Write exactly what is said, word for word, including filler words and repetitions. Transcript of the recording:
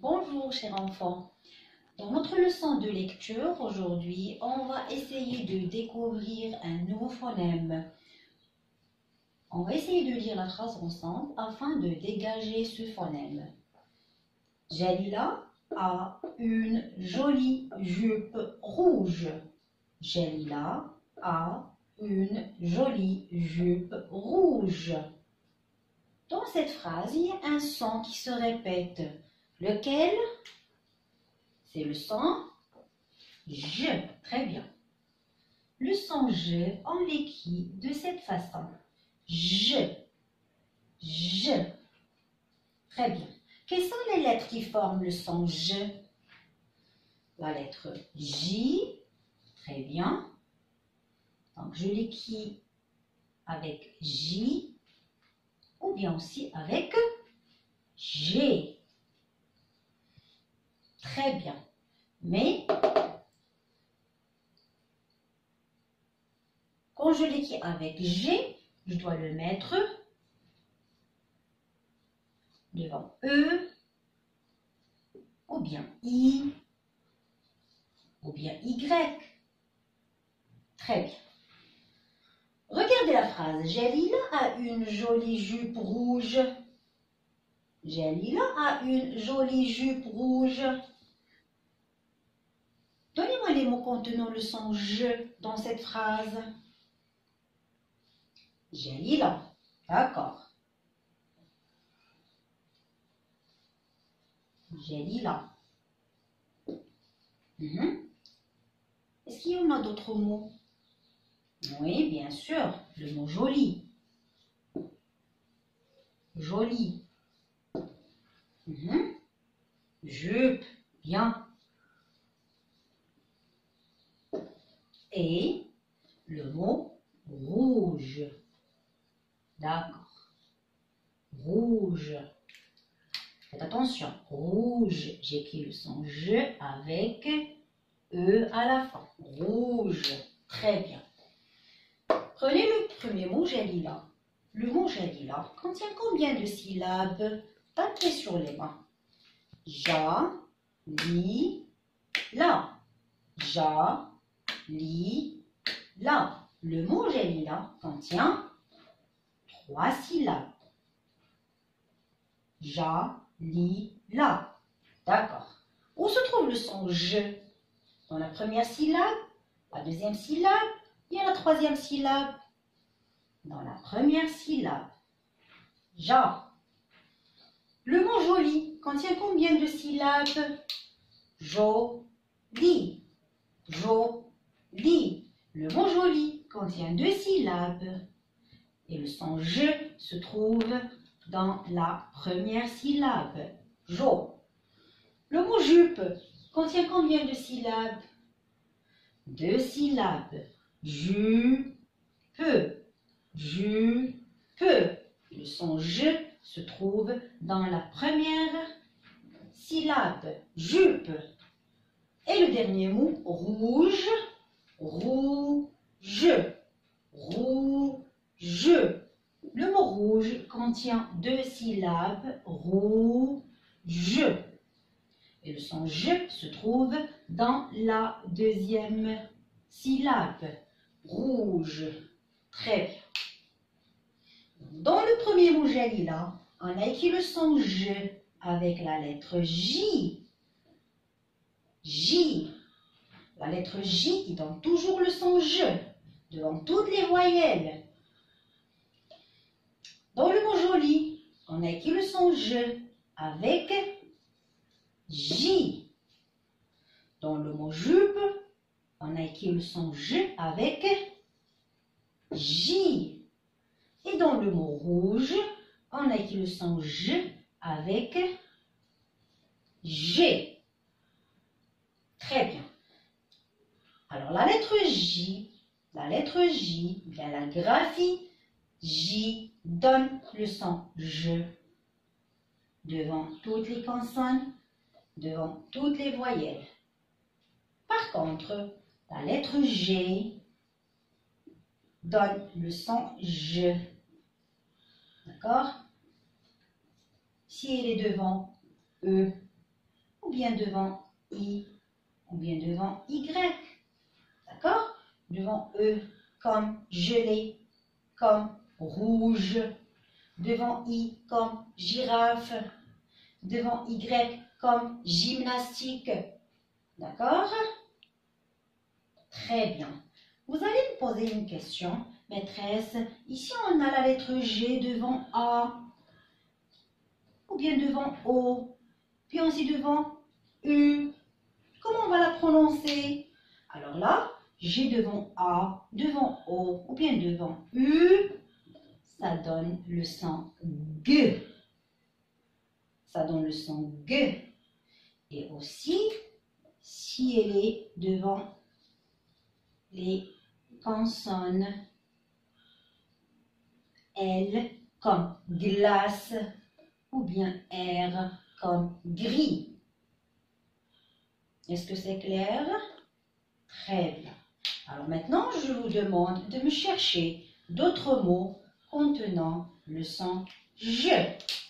Bonjour chers enfants, dans notre leçon de lecture aujourd'hui, on va essayer de découvrir un nouveau phonème. On va essayer de lire la phrase ensemble afin de dégager ce phonème. Jalila a une jolie jupe rouge. Jalila a une jolie jupe rouge. Dans cette phrase, il y a un son qui se répète. Lequel? C'est le son je. Très bien. Le son je, on l'écrit de cette façon. Je. Je. Très bien. Quelles sont les lettres qui forment le son je? La lettre J. Très bien. Donc je l'écris avec J ou bien aussi avec G. Très bien. Mais quand je l'écris avec G, je dois le mettre devant E, ou bien I, ou bien Y. Très bien. Regardez la phrase. Jalila a une jolie jupe rouge. Jalila a une jolie jupe rouge. Donnez-moi les mots contenant le son je dans cette phrase. Jalila. D'accord. Jalila. Mmh. Est-ce qu'il y en a d'autres mots? Oui, bien sûr. Le mot joli. Joli. Mmh. Jupe. Bien. Et le mot rouge. D'accord. Rouge. Faites attention. Rouge. J'écris le son je avec E à la fin. Rouge. Très bien. Prenez le premier mot Jalila. Le mot Jalila contient combien de syllabes? Tapez sur les mains. Ja, li, la. Ja, li, la. Le mot Jalila contient trois syllabes. Ja, li, la. D'accord. Où se trouve le son je? Dans la première syllabe, la deuxième syllabe et la troisième syllabe. Dans la première syllabe. Ja. Le mot joli contient combien de syllabes? Joli. Joli. Le mot joli contient deux syllabes. Et le son je se trouve dans la première syllabe. Jo. Le mot jupe contient combien de syllabes? Deux syllabes. Jupe. Jupe. Le son je se trouve dans la première syllabe. Jupe. Et le dernier mot, rouge. Rouge. Rouge. Le mot rouge contient deux syllabes. Rouge. Et le son je se trouve dans la deuxième syllabe. Rouge. Très bien. Dans le premier mot Jalila, on a écrit le son je avec la lettre J. J. La lettre J qui donne toujours le son je devant toutes les voyelles. Dans le mot joli, on a écrit le son je avec J. Dans le mot jupe, on a écrit le son je avec J. Et dans le mot rouge, on a écrit le son je avec G. Très bien. Alors la lettre J, la lettre J, bien la graphie J donne le son je devant toutes les consonnes, devant toutes les voyelles. Par contre, la lettre G donne le son je. D'accord? Si elle est devant E, ou bien devant I, ou bien devant Y. D'accord? Devant E, comme gelé, comme rouge. Devant I, comme girafe. Devant Y, comme gymnastique. D'accord? Très bien. Vous allez me poser une question, maîtresse. Ici, on a la lettre G devant A, ou bien devant O, puis aussi devant U. Comment on va la prononcer? Alors là, G devant A, devant O, ou bien devant U, ça donne le son G. Ça donne le son G. Et aussi, si elle est devant les consonnes, L comme glace, ou bien R comme gris. Est-ce que c'est clair? Très bien. Alors maintenant, je vous demande de me chercher d'autres mots contenant le son je.